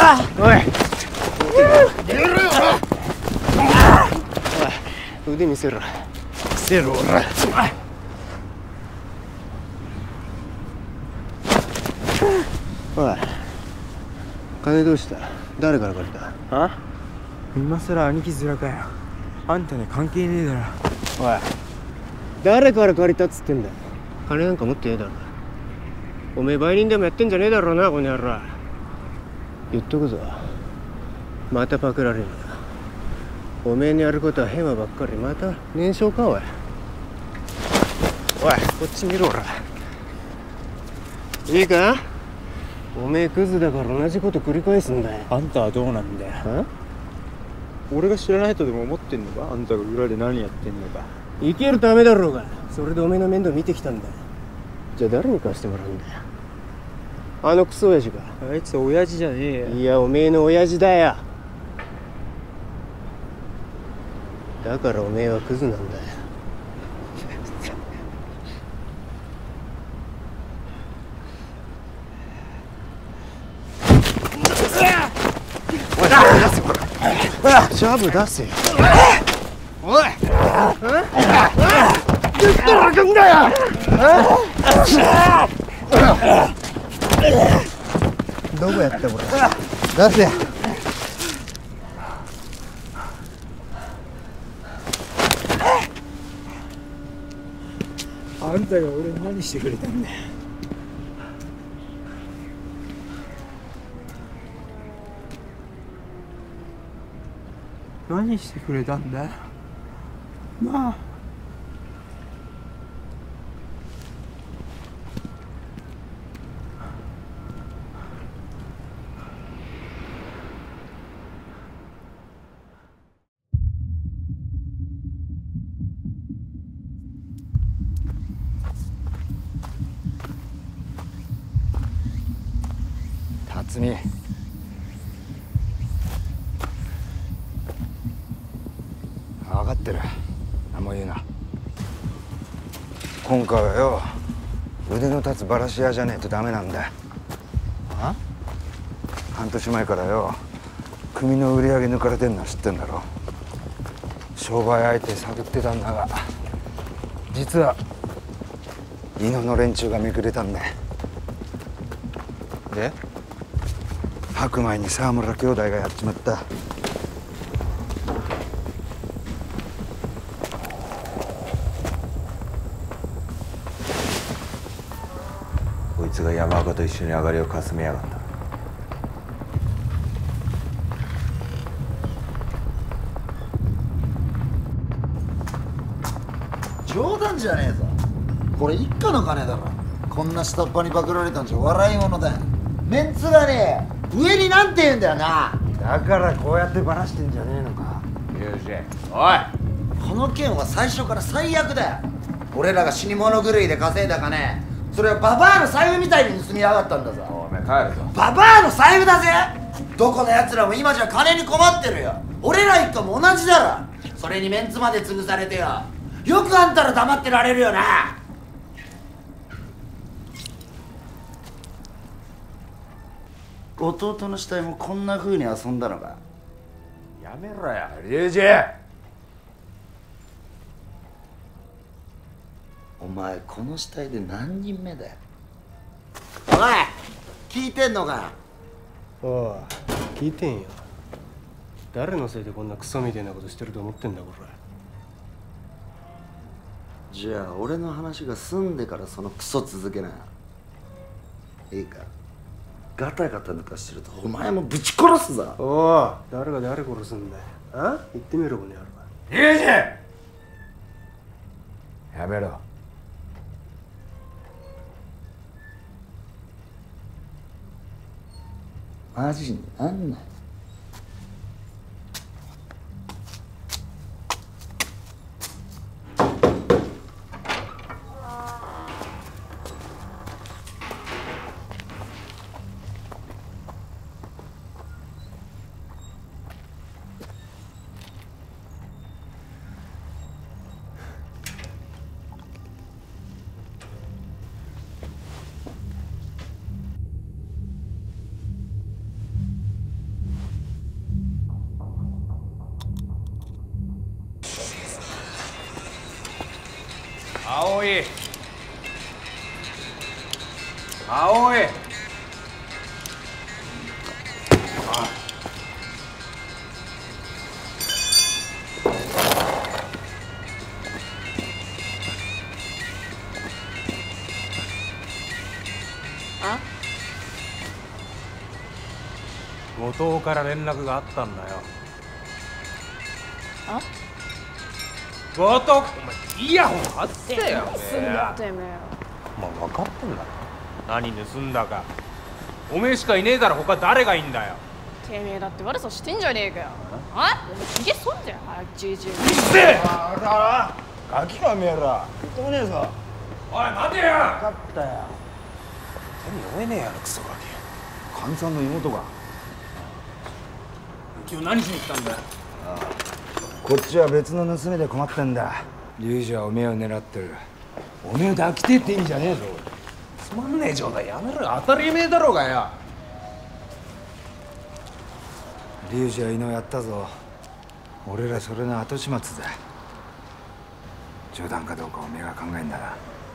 おい腕見せろ。見せろ、おら。おい、金どうした？誰から借りた？ あ？今さら兄貴面かよ。あんたに関係ねえだろ。 おい、誰から借りたっつってんだよ。金なんか持ってねえだろ。おめえ売人でもやってんじゃねえだろうな、この野郎。言っとくぞ、またパクられるな。おめえにやることはヘマばっかり。また年少か。おいおい、こっち見ろ。おら、いいか、おめえクズだから同じこと繰り返すんだよ。 あんたはどうなんだよ。俺が知らないとでも思ってんのか？あんたが裏で何やってんのか。 生きるためだろうが。それでおめえの面倒見てきたんだよ。じゃあ誰に貸してもらうんだよ。あのクソ親父か？ あいつ親父じゃねえよ。 いや、おめえの親父だよ。だからおめえはクズなんだよ。おい、出せ、ほら。ジャブ出せよ。おい、言ったら開くんだよ。どこやったこれ。出せ。 あんたが俺に何してくれたんだよ。何してくれたんだよなあ。 辰巳、分かってる。何も言うな。今回はよ、腕の立つバラシ屋じゃねえとダメなんだよ。 あ？ 半年前からよ、組の売り上げ抜かれてんのは知ってんだろ。商売相手探ってたんだが、実は伊野の連中が見くれたんだよ。 で？ 白米に沢村兄弟がやっちまった。 こいつが山岡と一緒に上がりをかすめやがった。 冗談じゃねえぞ。これ一家の金だろ。こんな下っ端にパクられたんじゃ笑い物だよ。メンツがねえ、上になんて言うんだよな。 だからこうやってバラしてんじゃねえのか。 よし、おい、 この件は最初から最悪だよ。俺らが死に物狂いで稼いだ金、それはババアの財布みたいに盗みやがったんだぞ。 お前帰るぞ。 ババアの財布だぜ。どこの奴らも今じゃ金に困ってるよ。俺ら一家も同じだろ。それにメンツまで潰されてよ、よくあんたら黙ってられるよな。弟の死体もこんな風に遊んだのか。 やめろや、龍二。 お前この死体で何人目だよ。おい、聞いてんのか。 おい、聞いてんよ。誰のせいでこんなクソみたいなことしてると思ってんだ、これ。 じゃあ俺の話が済んでからそのクソ続けな。いいか、ガタガタ抜かしてるとお前もぶち殺すぞ。 おい、誰が誰殺すんだよ。あ？言ってみろ、この野郎。 龍二、やめろ。 マジになんない。 葵葵あ後藤から連絡があったんだよ。 あ後藤、お前イヤホン外せよ。 すんだてめえ。 まあ分かってんだろ何盗んだか。おめえしかいねえだろ、他誰がいいんだよ。 てめえだって悪さしてんじゃねえかよ。あお前ひげそんじゃん。早くじいじい。 ガキかめえら言ってもねえぞ。 おい待てよ。 分かったよ。 手に負えねえやろクソガキ。 かみさんの妹が。 今日何しに来たんだよ。 こっちは別の盗みで困ってんだ。龍二はおめえを狙ってる。おめえを抱きてえって意味じゃねえぞ。 つまんねえ状態やめろよ。当たり前だろうがよ。 龍二は井野やったぞ。俺らそれの後始末だ。冗談かどうかおめえが考えんだな。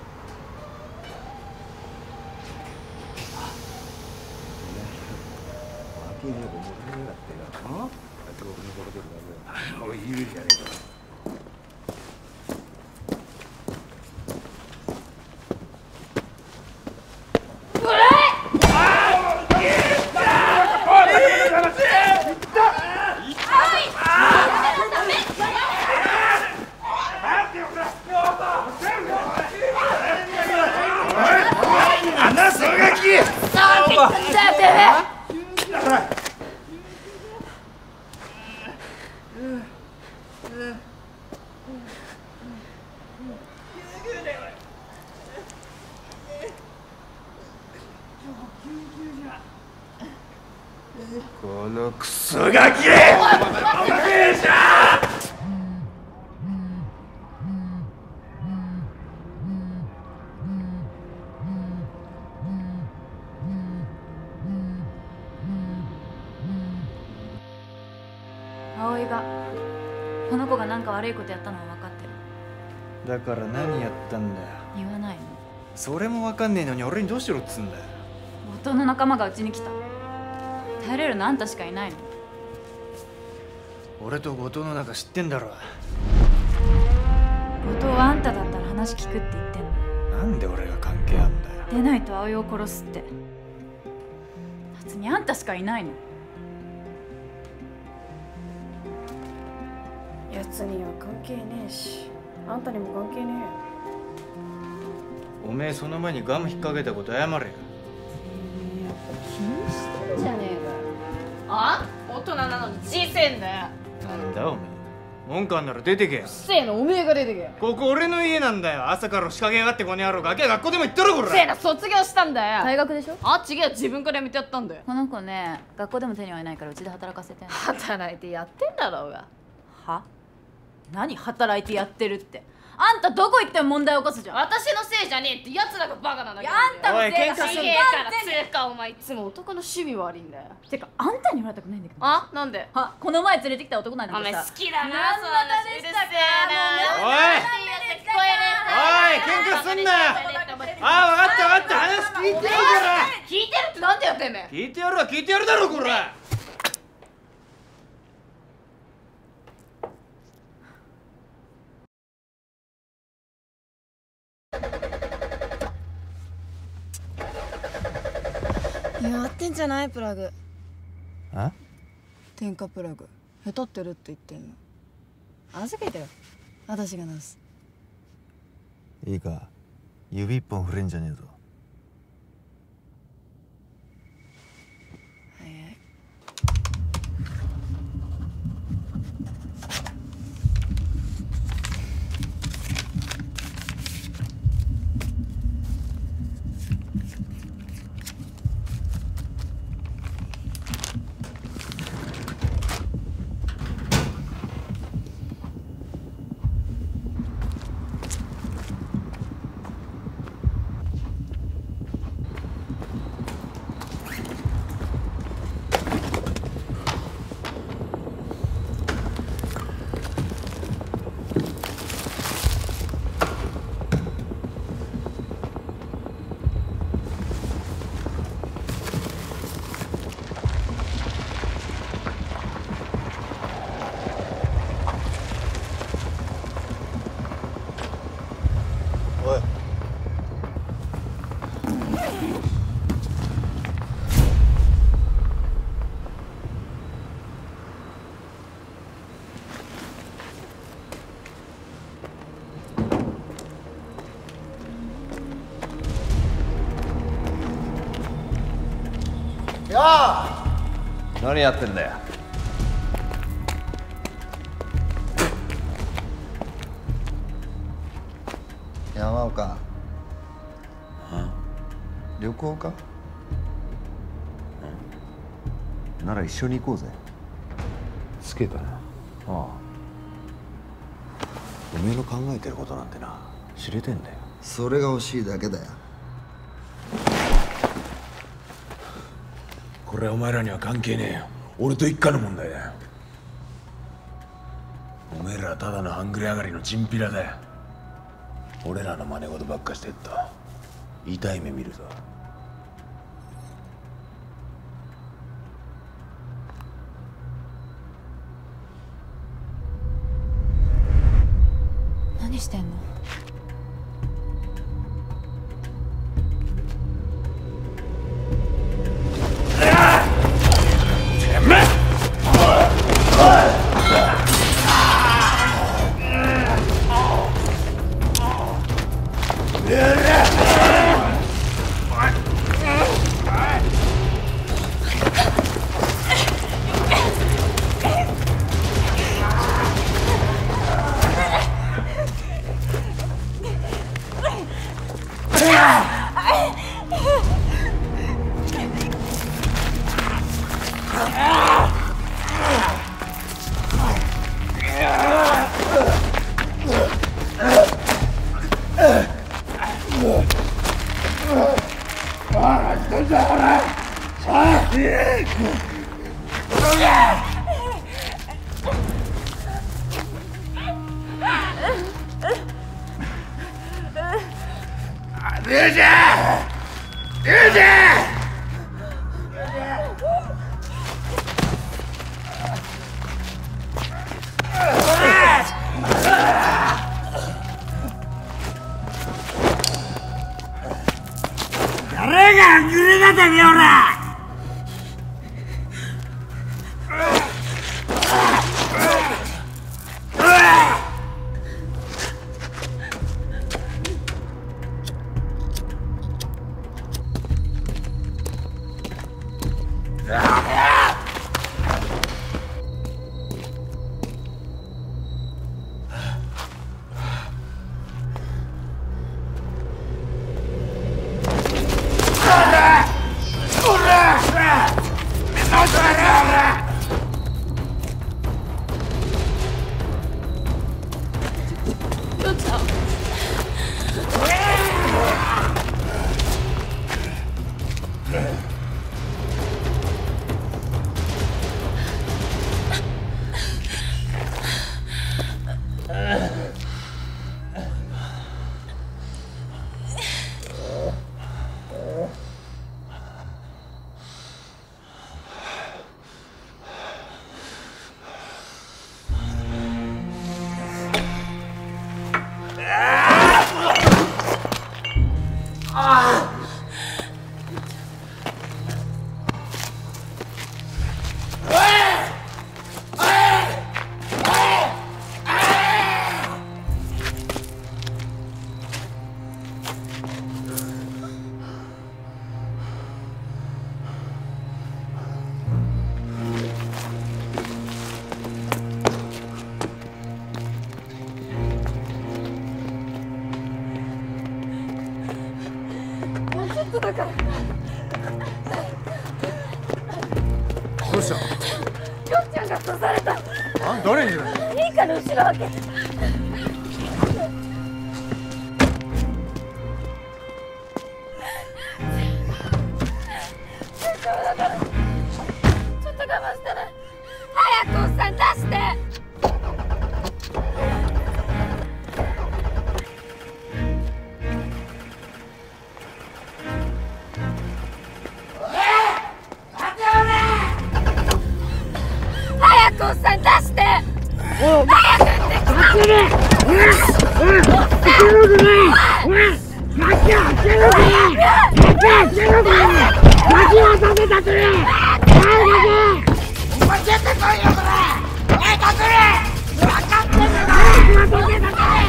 おい、いるじゃねえか。このクソガキ！ 葵がこの子が何か悪いことやったのは分かってる。 だから何やったんだよ。 言わないの。 それも分かんねえのに俺にどうしろっつんだよ。 後藤の仲間がうちに来た。頼れるのあんたしかいないの。 俺と後藤の仲知ってんだろ。 後藤はあんただったら話聞くって言ってんの。 なんで俺が関係あんだよ。 出ないと葵を殺すって。夏にあんたしかいないの。 奴には関係ねえし、あんたにも関係ねおめえその前にガム引っ掛けたこと謝れよ。 気にしてんじゃねえかよ。あ大人なのに小せえんだよ。 なんだおめえ。文句あんなら出てけよ。 せえのおめえが出てけよ。 ここ俺の家なんだよ。朝から仕掛けやがってこの野郎。ガキは学校でも行ったろこら。 せえの卒業したんだよ。 大学でしょ。 あ違う自分からやめてやったんだよ。 この子ね、学校でも手に負えないからうちで働かせてんの。 働いてやってんだろうが。 は？何働いてやってるって。あんたどこ行っても問題起こすじゃん。 私のせいじゃねえって奴らがバカなんだけど。 あんたのせいだ。 すげえからつうかお前いつも男の趣味悪いんだよ。 てかあんたに言われたくないんだけど。 あなんで？ はこの前連れてきた男なんだお前けどさ。 好きだな。 何の話でしたか。 おい喧嘩すんなよ。ああ分かった話聞いてるから。 聞いてるってなんだよてめえ。 聞いてやるわ聞いてやるだろこら。 やってんじゃないプラグ。 あ？ 添加プラグへたってるって言ってんの。預けてよ、私が直す。 いいか、指一本触れんじゃねえぞ。 早い。 よ何やってんだよ。 山岡、旅行か？ なら一緒に行こうぜ。 つけたな。 ああ。おめえの考えてることなんてな、知れてんだよ。 それが欲しいだけだよ。 これはお前らには関係ねえよ。俺と一家の問題だよ。おめえらはただの半グレ上がりのチンピラだよ。俺らの真似事ばっかしてっと痛い目見るぞ。 何してんの？ 誰がアングレだてめえおら。 だから。どうした？ よっちゃんが刺された。 誰に？ いいから後ろ開け。だからちょっと我慢したら早くおっさん出して。早くおっさん出して。早く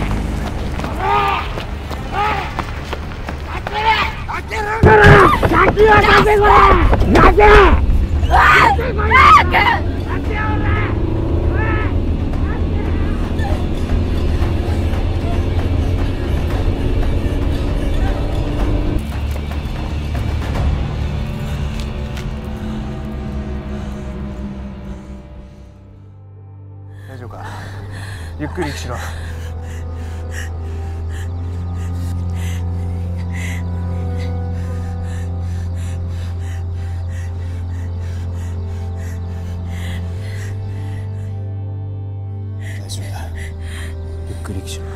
開けろ。 言わせこれなぜ早く大丈夫か。ゆっくり息しろ。大丈夫だ。ゆっくり息しろ。